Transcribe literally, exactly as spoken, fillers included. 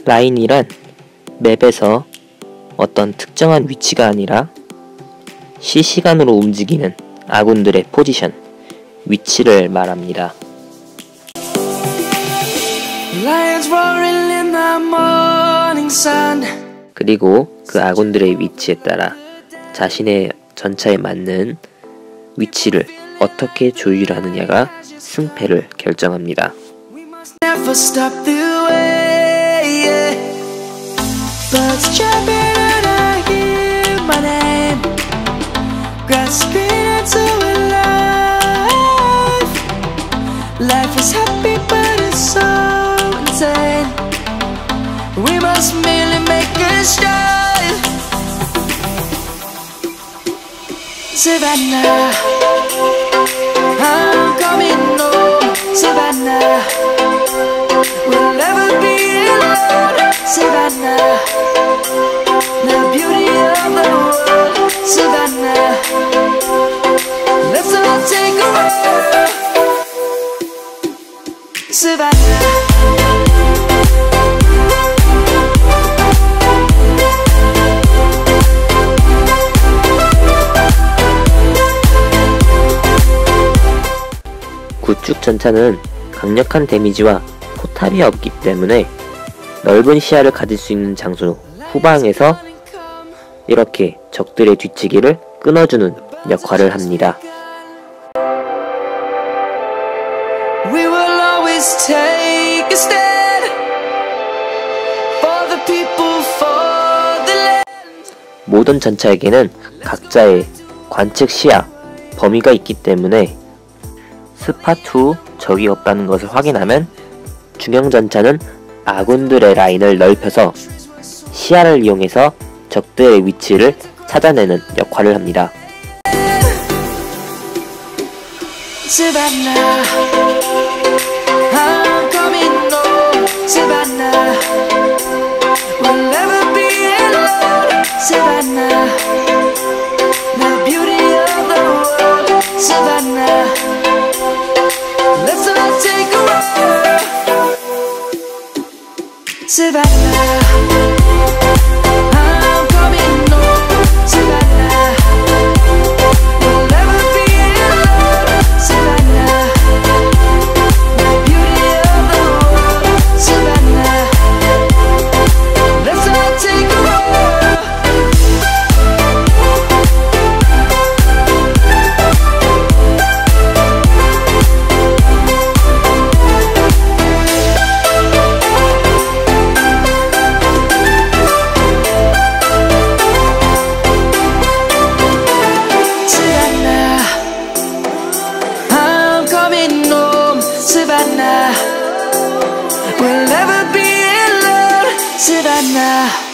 라인이란 맵에서 어떤 특정한 위치가 아니라 실시간으로 움직이는 아군들의 포지션, 위치를 말합니다. 그리고 그 아군들의 위치에 따라 자신의 전차에 맞는 위치를 어떻게 조율하느냐가 승패를 결정합니다. Life is happy but it's so insane. We must merely make a start. Savannah, I'm coming home. Savannah, we'll never be alone. Savannah, the beauty of the world. Savannah, let's all take a ride. Savannah. 구축 전차는 강력한 데미지와 포탑이 없기 때문에 넓은 시야를 가질 수 있는 장소 후방에서 이렇게 적들의 뒤치기를 끊어주는 역할을 합니다. We will always take a stand for the people, for the land. 모든 전차에게는 각자의 관측 시야, 범위가 있기 때문에 스팟 후 적이 없다는 것을 확인하면 중형 전차는 아군들의 라인을 넓혀서 시야를 이용해서 적들의 위치를 찾아내는 역할을 합니다. Savannah, I'm coming home. Savannah, we'll never be alone. Savannah, the beauty of the world. Savannah, let's all take a ride. Savannah, I'm coming home. Savannah, we'll never be alone. Savannah, the beauty of the world. Savannah, let's all take a ride. Savannah, I'm coming home. Savannah, we'll never be alone. Savannah.